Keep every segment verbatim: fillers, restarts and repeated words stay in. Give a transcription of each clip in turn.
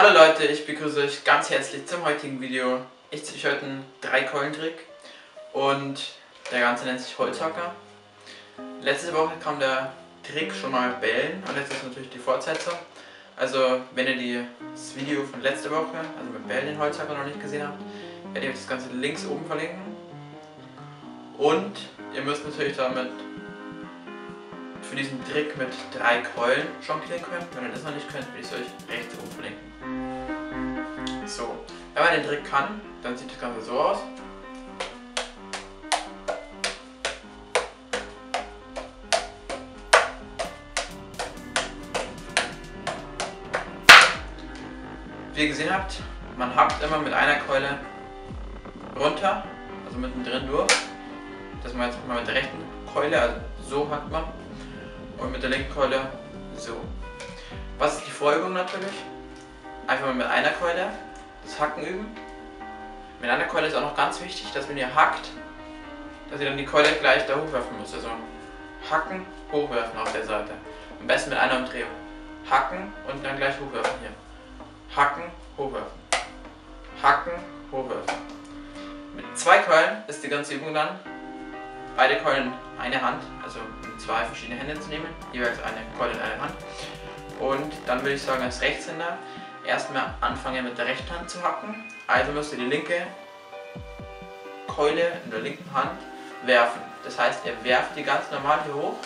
Hallo Leute, ich begrüße euch ganz herzlich zum heutigen Video. Ich zeige euch heute einen drei Keulen Trick und der Ganze nennt sich Holzhacker. Letzte Woche kam der Trick schon mal bellen und jetzt ist natürlich die Fortsetzung. Also wenn ihr die, das Video von letzter Woche, also mit Bellen den Holzhacker, noch nicht gesehen habt, werde ich euch das Ganze links oben verlinken. Und ihr müsst natürlich damit für diesen Trick mit drei Keulen jonglieren können. Wenn ihr das noch nicht könnt, will ich es euch rechts oben verlinken. So, wenn man den Trick kann, dann sieht das Ganze so aus. Wie ihr gesehen habt, man hackt immer mit einer Keule runter, also mittendrin durch. Das machen wir jetzt mal mit der rechten Keule, also so hackt man. Und mit der linken Keule so. Was ist die Folgerung natürlich? Einfach mal mit einer Keule das Hacken üben. Mit einer Keule ist auch noch ganz wichtig, dass wenn ihr hackt, dass ihr dann die Keule gleich da hochwerfen müsst. Also hacken, hochwerfen auf der Seite. Am besten mit einer Umdrehung. Hacken und dann gleich hochwerfen hier. Hacken, hochwerfen. Hacken, hochwerfen. Mit zwei Keulen ist die ganze Übung dann. Beide Keulen in eine Hand, also zwei verschiedene Hände zu nehmen, jeweils eine Keule in einer Hand. Und dann würde ich sagen, als Rechtshänder erstmal anfangen mit der rechten Hand zu hacken. Also müsst ihr die linke Keule in der linken Hand werfen. Das heißt, ihr werft die ganz normal hier hoch,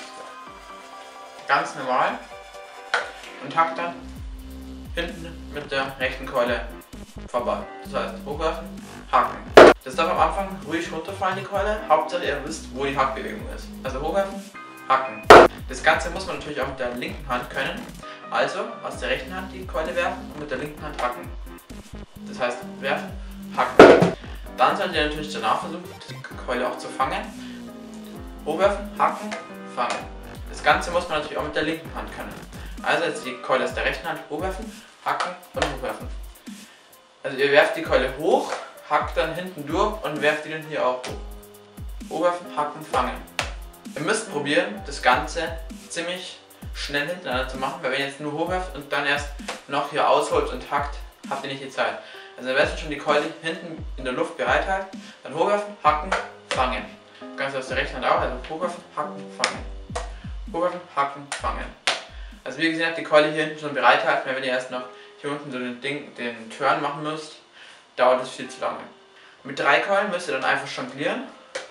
ganz normal, und hackt dann hinten mit der rechten Keule vorbei. Das heißt, hochwerfen, hacken. Das darf am Anfang ruhig runterfallen, die Keule. Hauptsache ihr wisst, wo die Hackbewegung ist. Also hochwerfen, hacken. Das Ganze muss man natürlich auch mit der linken Hand können. Also aus der rechten Hand die Keule werfen und mit der linken Hand hacken. Das heißt, werfen, hacken. Dann solltet ihr natürlich danach versuchen, die Keule auch zu fangen. Hochwerfen, hacken, fangen. Das Ganze muss man natürlich auch mit der linken Hand können. Also jetzt die Keule aus der rechten Hand hochwerfen, hacken und hochwerfen. Also ihr werft die Keule hoch, hackt dann hinten durch und werft die dann hier auch hoch. Hochwerfen, hacken, fangen. Ihr müsst probieren, das Ganze ziemlich schnell hintereinander zu machen, weil wenn ihr jetzt nur hochwerft und dann erst noch hier ausholt und hackt, habt ihr nicht die Zeit. Also am besten schon die Keule hinten in der Luft bereithalten, dann hochwerfen, hacken, fangen. Ganz aus der rechten Hand auch, also hochwerfen, hacken, fangen. Hochwerfen, hacken, fangen. Also wie gesagt, die Keule hier hinten schon bereithalten, weil wenn ihr erst noch hier unten so den, Ding, den Turn machen müsst, dauert es viel zu lange. Mit drei Keulen müsst ihr dann einfach jonglieren.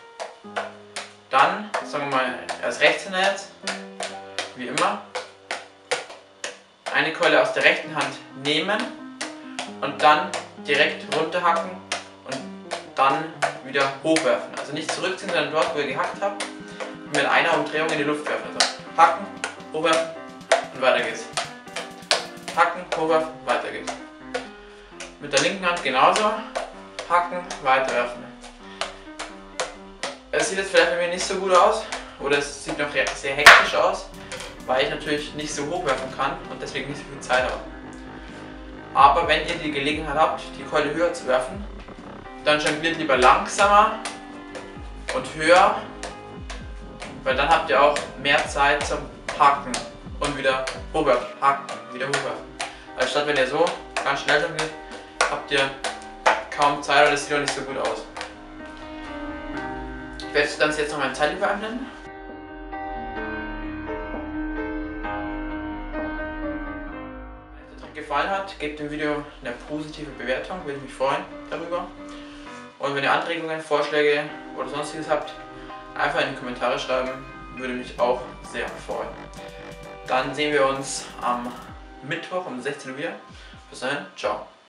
Dann, sagen wir mal, als Rechtshänder jetzt, wie immer, eine Keule aus der rechten Hand nehmen und dann direkt runterhacken und dann wieder hochwerfen. Also nicht zurückziehen, sondern dort, wo ihr gehackt habt, mit einer Umdrehung in die Luft werfen. Also hacken, hochwerfen und weiter geht's. Hacken, hochwerfen, weiter geht's. Mit der linken Hand genauso, hacken, weiterwerfen. Es sieht jetzt vielleicht bei mir nicht so gut aus, oder es sieht noch sehr hektisch aus, weil ich natürlich nicht so hoch werfen kann und deswegen nicht so viel Zeit habe. Aber wenn ihr die Gelegenheit habt, die Keule höher zu werfen, dann jongliert lieber langsamer und höher, weil dann habt ihr auch mehr Zeit zum Hacken und wieder hochwerfen, hacken, wieder hochwerfen. Also statt wenn ihr so ganz schnell jongliert, habt ihr kaum Zeit oder das sieht auch nicht so gut aus. Ich werde das Ganze jetzt noch mal in Zeitlupe öffnen. Wenn euch der Trick gefallen hat, gebt dem Video eine positive Bewertung, würde ich mich freuen darüber. Und wenn ihr Anregungen, Vorschläge oder sonstiges habt, einfach in die Kommentare schreiben, würde mich auch sehr freuen. Dann sehen wir uns am Mittwoch um sechzehn Uhr wieder. Bis dahin, ciao.